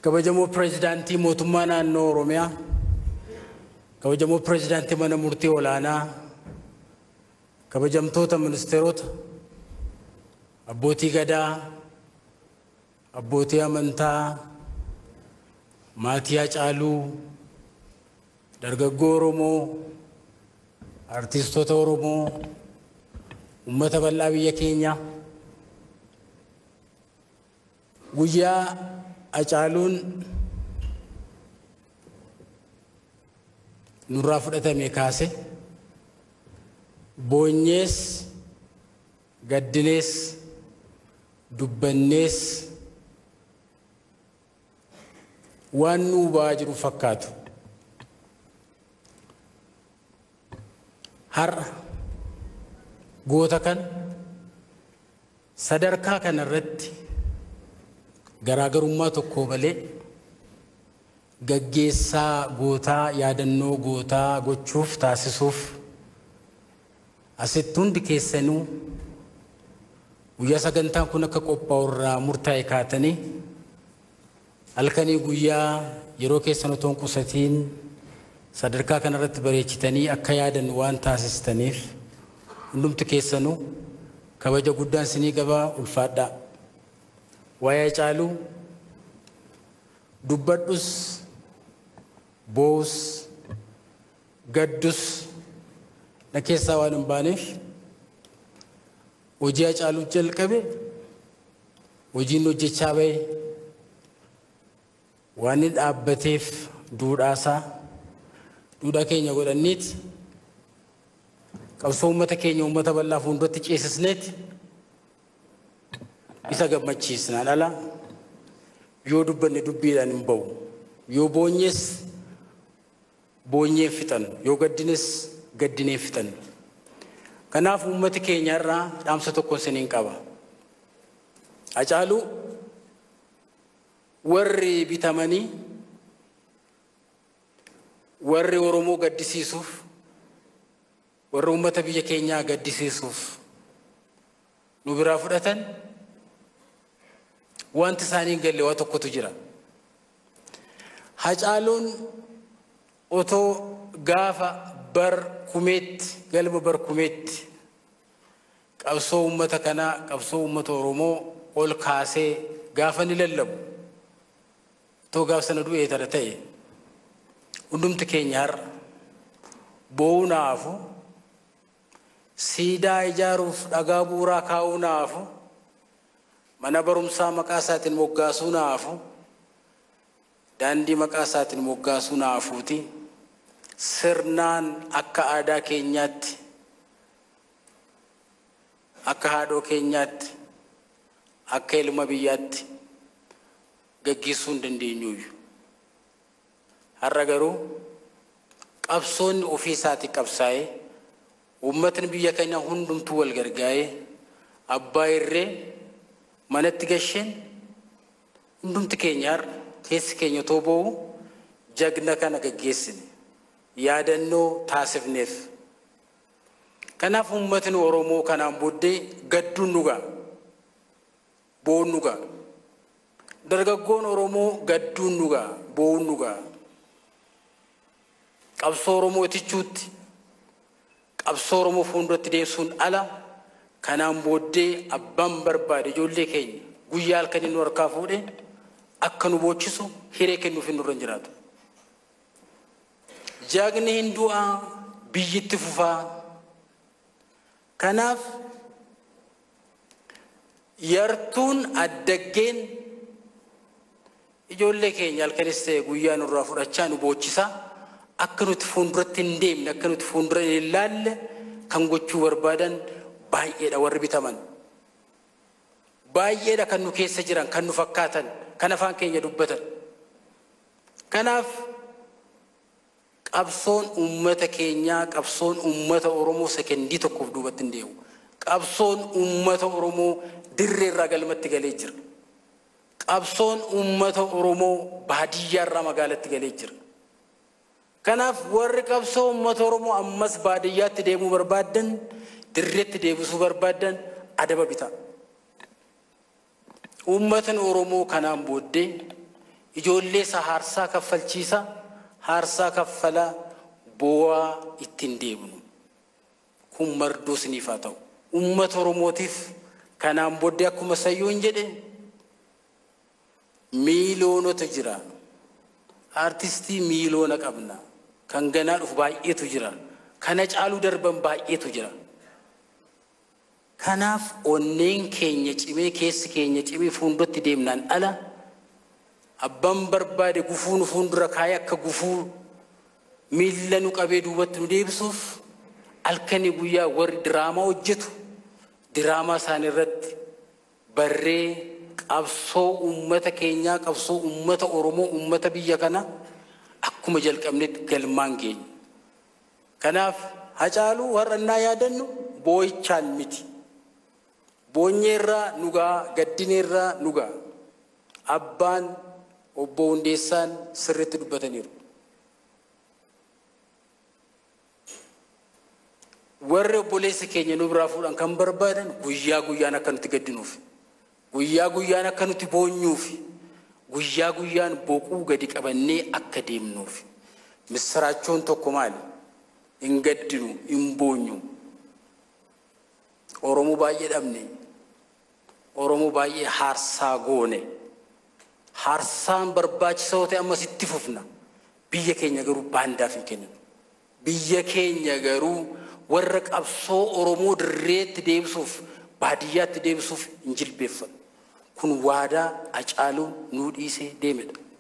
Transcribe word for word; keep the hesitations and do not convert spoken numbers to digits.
Kabajamoo Pireezidaantii mootummaa naannoo Oromiyaa, kabajamoo Pireezidaantii mana murtii olaanaa, kabajamtoota ministeerota, abbootii gadaa, abbootii amantaa, maatii Hacaaluu, dargaggoo Oromoo, artistoota Oromoo, uummata bal'aa biyya keenya. Guyyaa Hacaaluun nurraa fudhatame kaase boonyees gaddinees dubbannees waan nuu ba'aa jiru fakkaatu. Har'a goota kan sadarkaa kanarratti garaagarummaa tokko malee gaggeessaa gootaa yaadannoo gootaa gochuuf taasisuuf asitti hundi keessanuu guyyaa sagantaan kun akka qophaa'u irraa murtaa'e kaatanii halkanii guyyaa yeroo keessan otoo hin qusatiin sadarkaa kanarratti bareechitanii akka yaadan waan taasistaniif hundumti keessanuu kabaja guddaan isinii qabaa. Ulfaadhaa. Waa'ee Hacaaluu dubbadhus boos gaddus na keessaa waan hin baaneef hojii Hacaaluu jalqabe hojiin hojjechaa bahe waan inni dhaabbateef duudhaasaa duudhaa keenya godhanniiti qabsoo uummata keenya uummata bal'aa fuulduratti ceesisneeti isa gammachiisnaan ala yoo dubbanne dubbiidhaan hin ba'u, yoo boonyees boonyee fixannu, yoo gaddines gaddinee fixannu. Kanaaf uummati keenya irraa dhaamsa tokko isiniin qaba. Hacaaluu warri bitamanii warri Oromoo gaddisiisuuf warri uummata biyya keenyaa gaddisiisuuf nu biraa fudhatan wanti isaanii galle waa tokkotu jira. Hacaaluun otoo gaafa bar kumeetti galma bar kumeetti qabsoo uummata kanaa qabsoo uummata Oromoo ol kaasee gaafa ni lallabu otoo gaafa sana du'ee tana ta'e hundumti keenya har'a boo'uu naafu siidaa ijaaruuf dhagaa bu'uuraa kaa'uu naafu mana barumsaa maqaa isaatiin moggaasuu naafu daandii maqaa isaatiin moggaasuu naafuuti sirnaan akka aadaa keenyaatti akka haadhoo keenyaatti akka ilma biyyaatti gaggeessuu hin dandeenyuuyyu. Har'a garuu qabsoonni ofii isaatii qabsaa'ee uummatni biyya keenya hundumtuu wal gargaa'ee abbaa irree manatti gasheen hundumti keenya har'a keessi keenya otoo boo'u jagna kana gaggeessine yaadannoo taasifneef. Kanaaf uummatni Oromoo kanaan booddee gadduun nu ga'a, boo'uun nu ga'a. Dargaggoon Oromoo gadduun nu ga'a, boo'uun nu ga'a. Qabsoo Oromootichuutti qabsoo Oromoo fuulduratti deemsuun ala kanaan booddee abbaan barbaade ijoollee keenya guyyaa halkanii nu harkaa fuudhee akka nu boochisu hiree kennuuf hin nurra jiraatu. Jagni hin du'aa biyyitti fufaa. Kanaaf yartuun addaggeen ijoollee keenya halkanis ta'e guyyaa nurraa fudhachaa nu boochisaa akka nuti fuulduratti hin deemne akka nuti fuuldura hin laalle kan gochuu barbaadan baay'eedha. Warri bitaman baay'eedha kan nu keessa jiran kan nu fakkaatan kan afaan keenya dubbatan. Kanaaf qabsoon uummata keenyaa qabsoon uummata Oromoo sekendii tokkoof duubatti hin deemu. Qabsoon uummata Oromoo dirree irraa galmatti galee jira. Qabsoon uummata Oromoo baadiyyaa irraa magaalatti galee jira. Kanaaf warri qabsoo uummata Oromoo ammas baadiyyaatti deemuu barbaadan dirreetti deebisuu barbaadan adaba bitaa. Uummatni Oromoo kanaan booddee ijoollee isaa haarsaa kaffalchiisa haarsaa kaffala bu'aa ittiin deemnu kun mardoo isiniif haa ta'u uummata Oromootiif kanaan booddee akkuma sayyoon jedhe miiliyoonota jira artistii miiliyoona qabna kan ganaa dhufu baay'eetu jira kana caaluu darban baay'eetu jira kanaaf onneen keenya cimee keessi keenya cimee fuuldratti deemnaan ala abbaan barbaade gufuun fuuldura kaayee akka gufuu miilla nu qabee duubatti nu deebisuuf halkanii guyyaa warri diraamaa hojjetu diraamaa isaan irratti barree qabsoo uummata keenyaa qabsoo uummata Oromoo uummata biyya kana akkuma jalqabnetti galmaan geenya kanaaf Hacaaluu warrannaa yaadannu boo'ichaan miti boonyeerraa nugaa gaddineerraa nugaa abbaan obbo Hundeessaan sirriitti dubbataniiru warri obboleessa keenya nu biraa fuudhan kan barbaadan guyyaa guyyaan akka nuti gaddinuuf guyyaa guyyaan akka nuti boonyuuf guyyaa guyyaan boquu gadi qabannee akka deemnuuf misraachoon tokko maali hin gaddinu hin boonyu Oromoo baay'ee dhabne Oromoo baay'ee haarsaa goone haarsaan barbaachisaa ta'e ammas itti fufna biyya keenya garuu baandaaf hin kennu biyya keenya garuu warra qabsoo Oromoo dirreetti deebisuuf baadiyyaatti deebisuuf hin jilbeeffatu kun waadaa Hacaaluu nuu dhiisee deemedha.